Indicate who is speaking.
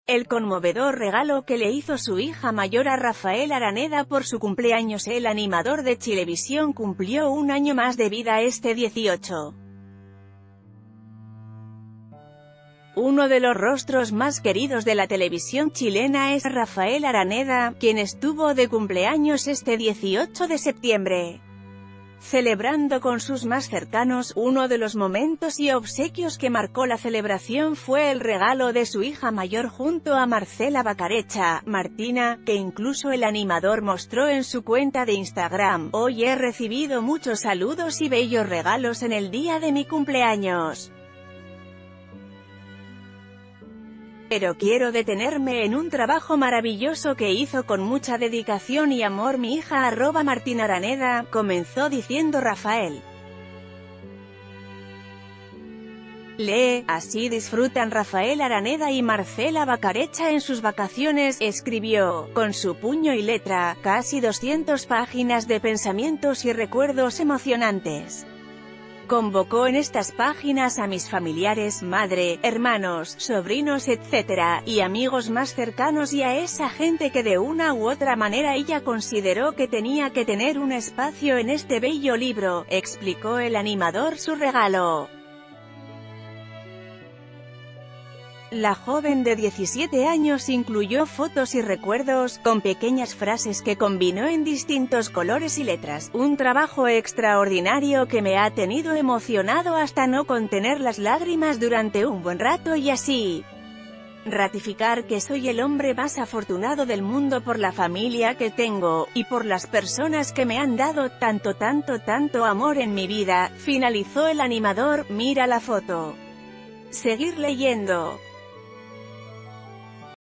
Speaker 1: El conmovedor regalo que le hizo su hija mayor a Rafael Araneda por su cumpleaños. El animador de Chilevisión cumplió un año más de vida este 18. Uno de los rostros más queridos de la televisión chilena es Rafael Araneda, quien estuvo de cumpleaños este 18 de septiembre. Celebrando con sus más cercanos, uno de los momentos y obsequios que marcó la celebración fue el regalo de su hija mayor junto a Marcela Bacarecha, Martina, que incluso el animador mostró en su cuenta de Instagram: "Hoy he recibido muchos saludos y bellos regalos en el día de mi cumpleaños. Pero quiero detenerme en un trabajo maravilloso que hizo con mucha dedicación y amor mi hija @MartinaAraneda", comenzó diciendo Rafael. Lee, así disfrutan Rafael Araneda y Marcela Bacarecha en sus vacaciones, escribió, con su puño y letra, casi 200 páginas de pensamientos y recuerdos emocionantes. Convocó en estas páginas a mis familiares, madre, hermanos, sobrinos etc., y amigos más cercanos y a esa gente que de una u otra manera ella consideró que tenía que tener un espacio en este bello libro, explicó el animador su regalo. La joven de 17 años incluyó fotos y recuerdos, con pequeñas frases que combinó en distintos colores y letras, un trabajo extraordinario que me ha tenido emocionado hasta no contener las lágrimas durante un buen rato y así ratificar que soy el hombre más afortunado del mundo por la familia que tengo, y por las personas que me han dado tanto amor en mi vida, finalizó el animador. Mira la foto. Seguir leyendo.